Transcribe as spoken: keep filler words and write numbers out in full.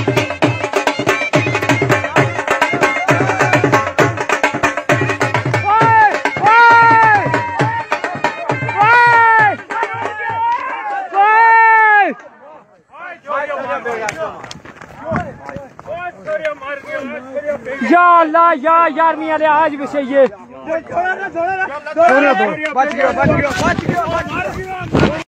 या अल्लाह या यार मियां आज भी सही है। बच गया बच गया बच गया।